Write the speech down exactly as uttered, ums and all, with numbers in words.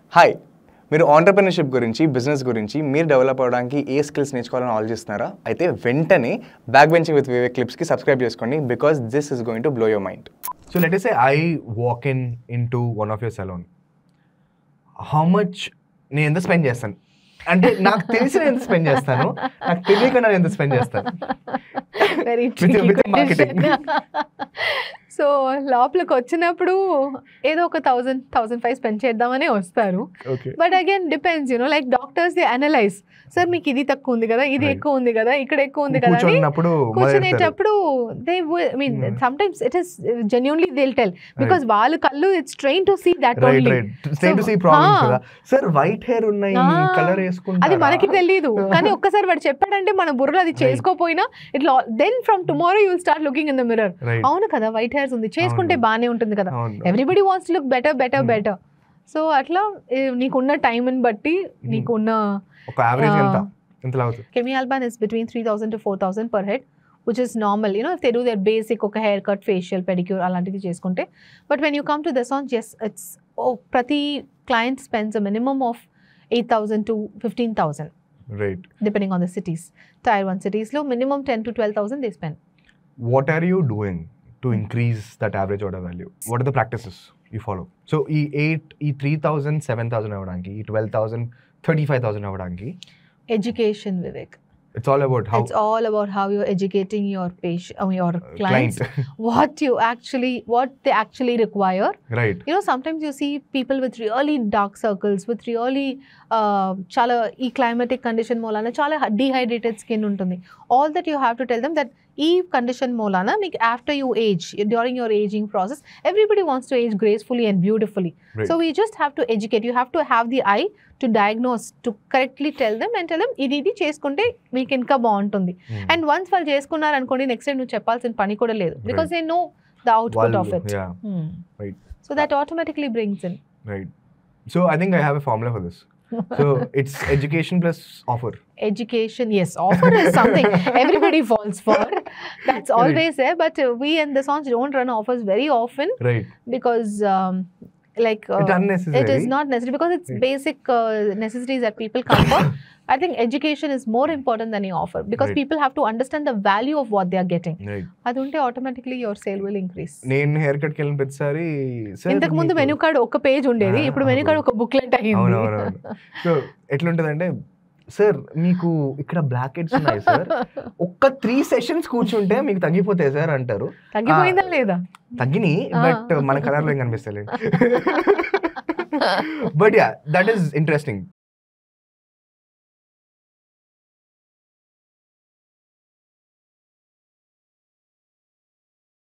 Hi, మీరు entrepreneurship గురించి, business గురించి మీరు డెవలప్ అవ్వడానికి ఏ స్కిల్స్ నేర్చుకోవాలని ఆలోచిస్తున్నారా? అయితే వెంటనే బ్యాక్ బెంచింగ్ విత్ వివేక్ క్లిప్స్‌కి సబ్స్క్రైబ్ చేసుకోండి because this is going to blow your mind. So let us say I walk in into one of your salon. How much నేను ఎంత స్పెండ్ చేస్తాను? అంటే నాకు తెలిసి నేను ఎంత స్పెండ్ చేస్తాను, నాకు తెలియకుండా నేను ఎంత స్పెండ్ చేస్తాను. Very marketing. సో లోపలికి వచ్చినప్పుడు ఏదో ఒక థౌసండ్ థౌసండ్ ఫైవ్ స్పెండ్ చేద్దామనే వస్తారు. But again depends, you know like doctors they analyse, sir మీకు ఇది తక్కువ ఉంది కదా, ఇది ఎక్కువ ఉంది కదా, ఇక్కడ ఎక్కువ ఉంది కదా అని కూర్చునేటప్పుడు they I mean sometimes it is genuinely they will tell because వాళ్ళ కళ్ళు it's train to see that only. Sir white hair ఉన్నాయి, కలర్ వేసుకుంటా, అది మనకి తెలియదు. కానీ ఒక్కసారి వాడు చెప్పాడంటే మన బుర్రలో అది చేసుకోపోయినా ఇట్లా then from tomorrow you will start looking in the mirror. అవును కదా, వైట్ హెయిర్స్ ఉంది, చేసుకుంటే బానే ఉంటుంది కదా, everybody wants to look better better better. So అట్లా నీకున్న టైంని బట్టి నీకున్న ఒక యావరేజ్ ఎంత ఎంత లావుతుంది. Kemi Alban is between three thousand to four thousand per head, which is normal, you know, if they do their basic ఒక hair cut, facial, pedicure అలాంటివి చేసుకుంటే. But when you come to this one, yes, it's oh, ప్రతి client spends a minimum of eight thousand to fifteen thousand, right, depending on the cities. Tier one cities లో minimum ten to twelve thousand they spend. What are you doing to increase that average order value? What are the practices you follow? So ఈ eight ఈ three thousand seven thousand అవ్వడానికి, ఈ twelve thousand thirty-five thousand అవ్వడానికి education, Vivek. It's all about how it's all about how you're educating your patient, uh, your uh, clients, client. what you actually what they actually require, right. You know, sometimes you see people with really dark circles, with really uh, chala ee climatic condition molana chala dehydrated skin untundi. All that you have to tell them that ee condition molana make after you age, during your aging process, everybody wants to age gracefully and beautifully, right. So we just have to educate. You have to have the eye to diagnose, to correctly tell them and tell them ఇది ఇది చేసుకుంటే మీకు ఇంకా బాగుంటుంది. And once వాళ్ళు చేసుకున్నారు అనుకోండి, next time నువ్వు చెప్పాల్సిన పని కూడా లేదు, because they know the output of it. So that automatically brings in. Right. So I think I have a formula for this. So it's education plus offer. Education, yes, offer is something everybody falls for. That's always there, but uh, we in the songs don't run offers very often, right? Because um, like uh, it's unnecessary. It is not necessary because it's right. Basic uh, necessities that people come for. I think education is more important than your offer because right. People have to understand the value of what they are getting. Right. Adunte automatically your sale will increase. నేను hair cut కి వెళ్ళిన ప్రతిసారి sir ఇంతకు ముందు menu card ఒక page ఉండేది, ఇప్పుడు menu card ఒక బుక్లెట్ అయ్యింది. సో ఎట్లుంటదంటే, సార్ మీకు ఇక్కడ బ్లాక్ హెడ్స్ ఉన్నాయి సార్, ఒక్క త్రీ సెషన్స్ కూర్చుంటే మీకు తగ్గిపోతాయి సార్ అంటారు. తగ్గిపోయిందా లేదా? తగ్గిని, బట్ మన కలర్ లో ఏం కనిపిస్తలేదు. But yeah, that is interesting.